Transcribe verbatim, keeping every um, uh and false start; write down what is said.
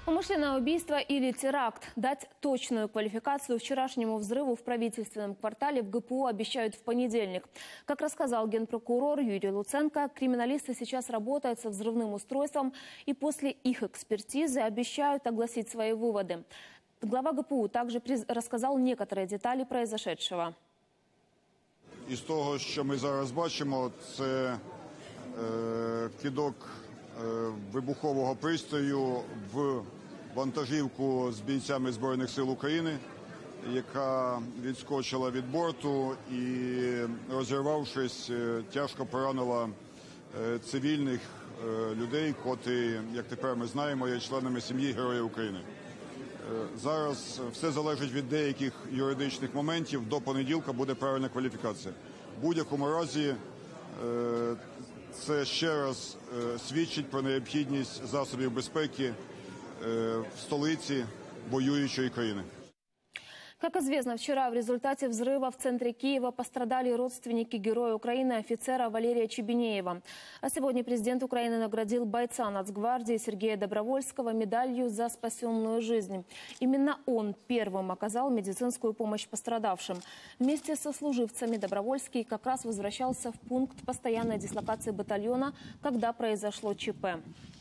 Умышленное убийство или теракт. Дать точную квалификацию вчерашнему взрыву в правительственном квартале в ГПУ обещают в понедельник. Как рассказал генпрокурор Юрий Луценко, криминалисты сейчас работают со взрывным устройством и после их экспертизы обещают огласить свои выводы. Глава ГПУ также рассказал некоторые детали произошедшего. Із того, що ми зараз бачимо, це е, кидок е, вибухового пристрою в вантажівку з бійцями Збройних сил України, яка відскочила від борту і, розірвавшись, тяжко поранила е, цивільних е, людей, котрі, як тепер ми знаємо, є членами сім'ї Героїв України. Зараз все залежить від деяких юридичних моментів. До понеділка буде правильна кваліфікація. В будь-якому разі це ще раз свідчить про необхідність засобів безпеки в столиці воюючої країни. Как известно, вчера в результате взрыва в центре Киева пострадали родственники Героя Украины офицера Валерия Чебенеева. А сегодня президент Украины наградил бойца Нацгвардии Сергея Добровольского медалью за спасенную жизнь. Именно он первым оказал медицинскую помощь пострадавшим. Вместе со служивцами Добровольский как раз возвращался в пункт постоянной дислокации батальона, когда произошло ЧП.